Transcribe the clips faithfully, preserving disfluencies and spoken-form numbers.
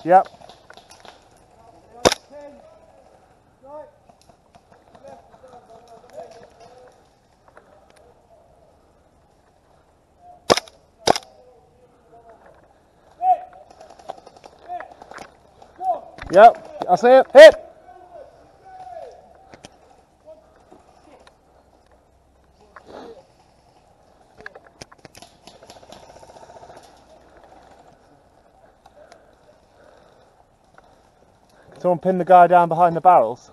Yep. Yep, I see it. Hit! Can someone pin the guy down behind the barrels?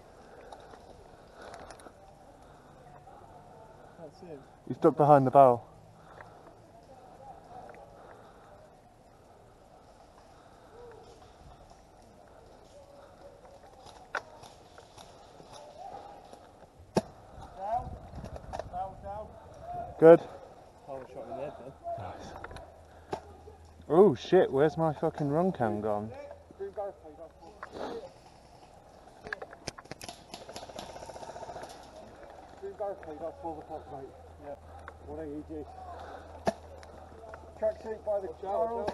That's it. He's ducked behind the barrel. Down. Down, down. Good. Oh, we shot him in the head then. Nice. Oh shit, where's my fucking runcam gone? Barricade, that's twelve o'clock, mate. Yeah. one eighty G. Track suit by the barrel.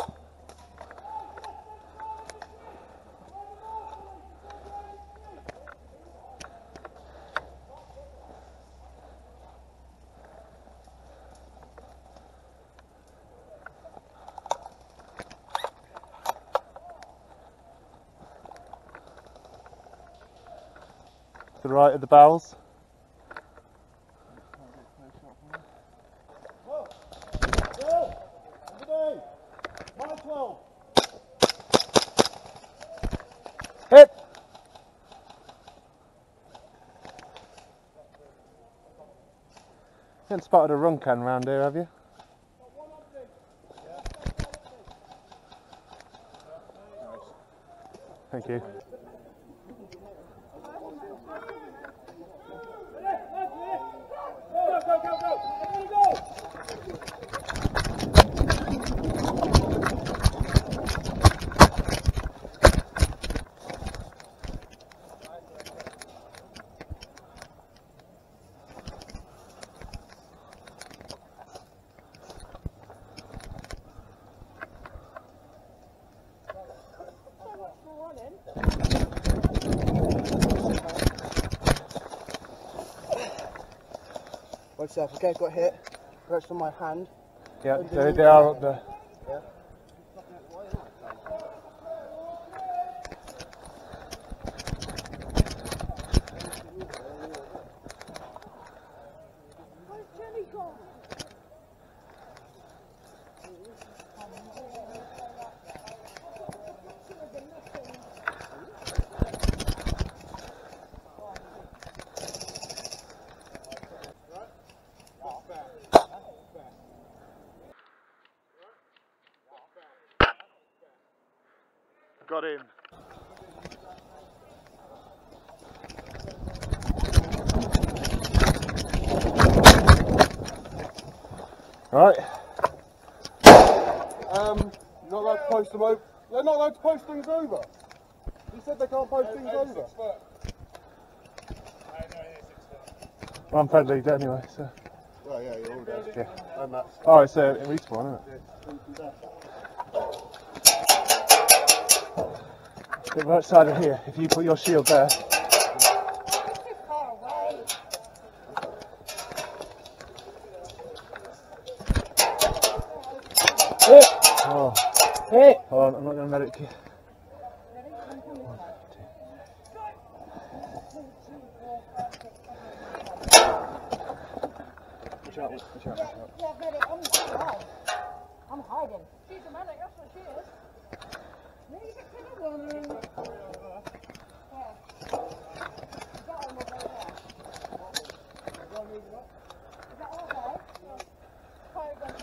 To the right of the barrels. Hit! You haven't spotted a runcam round here, have you? Thank you. Go, go, go, go! Everybody go! Watch yourself, okay, got hit. Perched on my hand. Yeah, they, they are up there. Yeah. Where's Jenny gone? Got in. Right. Um, you're not allowed to post them over. They're not allowed to post things over. You said they can't post things over. I'm friendly anyway, so. Well, yeah, you're all dead. Yeah. And that's. Oh, it's a respawn, isn't it? The right side of here, if you put your shield there. Hit! Oh. Hit! Hold on, I'm not going to medic you. Watch out, watch out, watch out. Yeah, medic, I'm hiding. I'm hiding. She's a medic, that's what she is. Leave it to the woman. Yeah. You got him over there. Is that all right? Try again.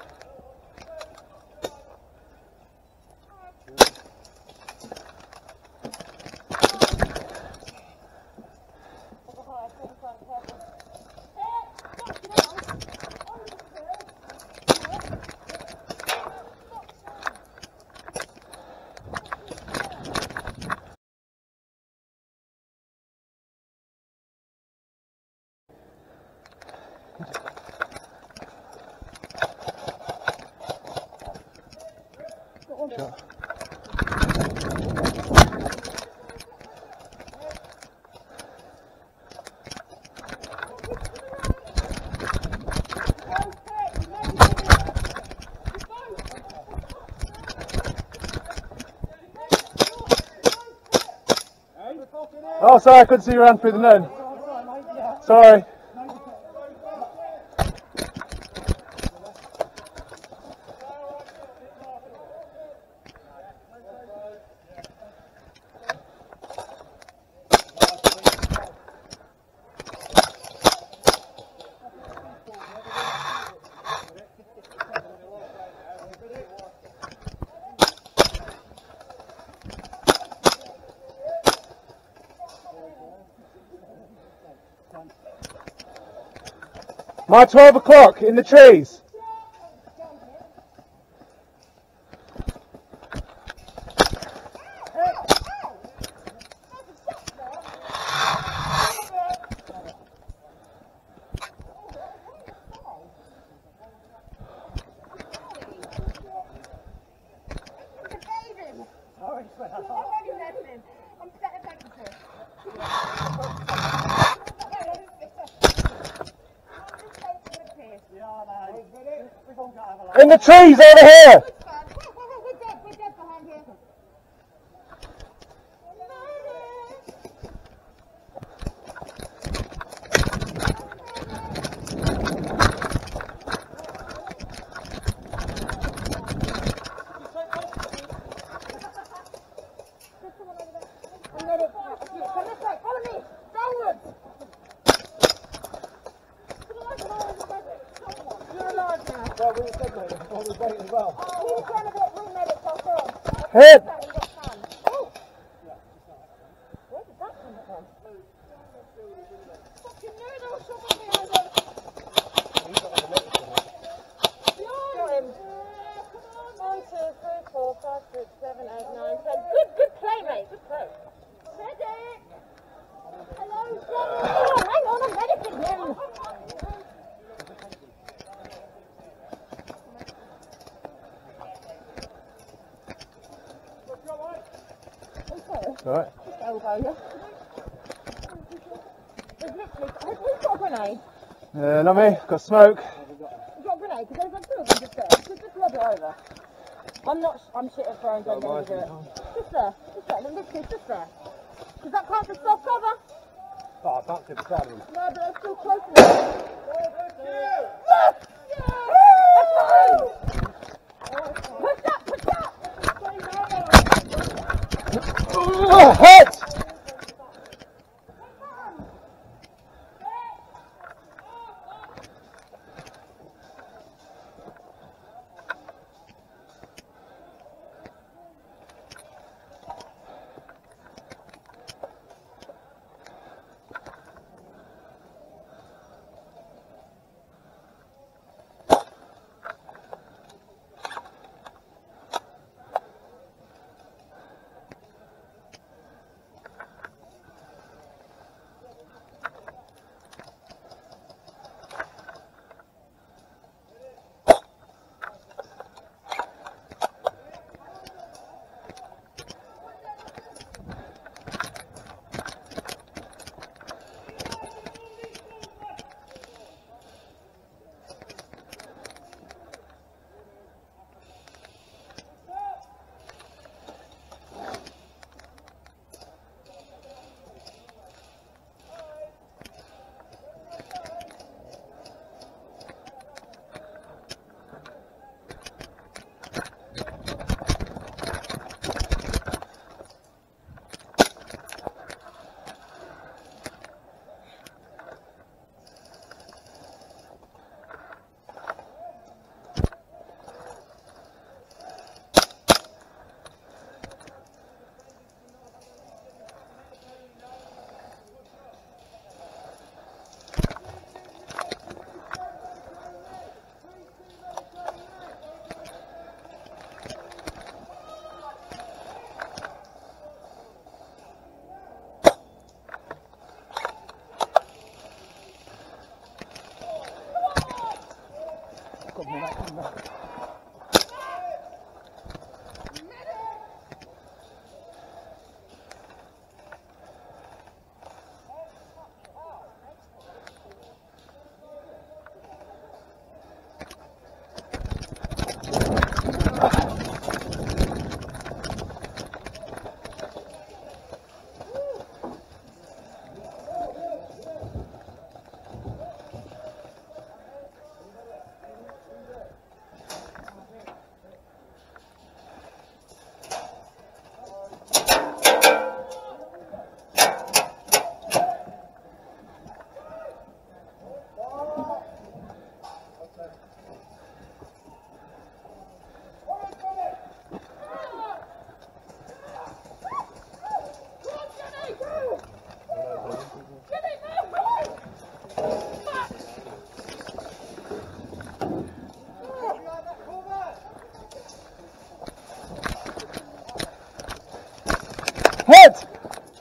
Oh, sorry, I couldn't see your hand through the net. Sorry. My twelve o'clock in the trees. In the trees over here. Hit! Alright. Who's got a grenade? Uh, not me, got smoke. You've got a grenade? Because there's like two of them just there. Just, just lob it over. I'm not, I'm shit at throwing, don't let me do it. Just there, just there, in this case, just there. Because that can't be soft cover. Oh, I can't see the side of them. No, but they're still close enough. Yes! Push up, push up! Oh, hit! Hit!